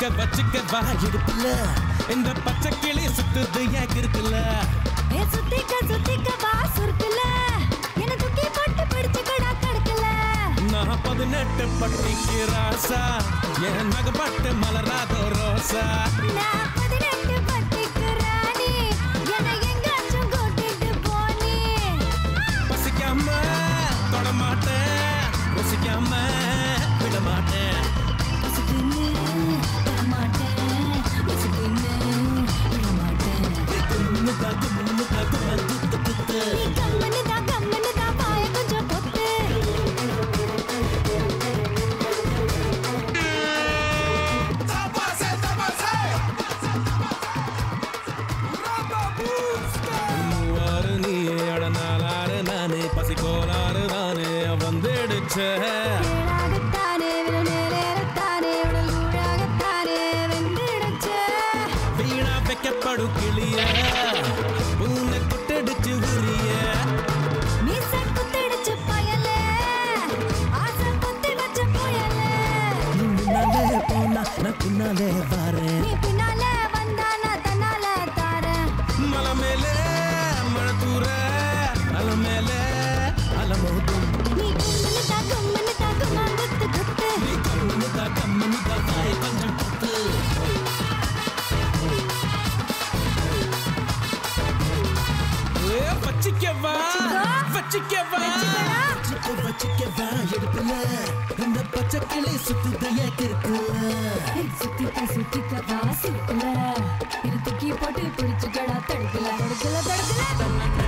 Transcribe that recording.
வச்சுக்க வா இடுப்புல இந்த பச்சை கிளி சுத்துது ஏன் இருக்குல்ல சுத்திக்க வா சுருக்குல என்ன தூக்கி போட்டு பிடிச்சுக்கடா தடுக்கல நான் 18 பட்டிக்கு ராசா என் நகப்பட்டு மலராதோ ரோசா நான் 18 பட்டிக்கு ராணி என்னை எங்காச்சும் கூட்டிட்டு போனி பசிக்காம தொட மாட்டேன் ருசிக்காம விட மாட்டேன் பசிக்குன்னு தொட மாட்டேன் பசிக்குன்னு விட மாட்டேன் கம்மனு தான் பாய கொஞ்சம் பொத்து மூவாறு நீயே அடனாலாறு நானே பசிக்கோளாறு தானே வந்துடுச்ச ஏழாகத்தானே விரநேரத்தானே உடல் ஊழாகத்தானே வெந்திடுச்ச வீணா வைக்கப்படு கிளிய பூனை குட்டடிச்சு உரிய மீச குத்திடுச்சு பயலே ஆசை குத்தி வச்ச புயலே நீ முன்னாலே போனா நான் பின்னாலே வரேன் நீ பின்னால வந்தா நான் தன்னால தாரேன் மலை மேலே மழை தூர அலை மேலே அலமோதும் நீ கும்மனு தாக்குமா குத்து குத்து நீ கம்மனு தான் வாய் கொஞ்சம் குத்து வச்சிக்கவா வச்சிக்கவா எடுப்புல இந்த பச்சை கிளி சுத்துதையா இருக்குல்ல சுத்திக்க வா சுருக்குல இது தூக்கி போட்டு பிடிச்சுக்கடா தடுக்கல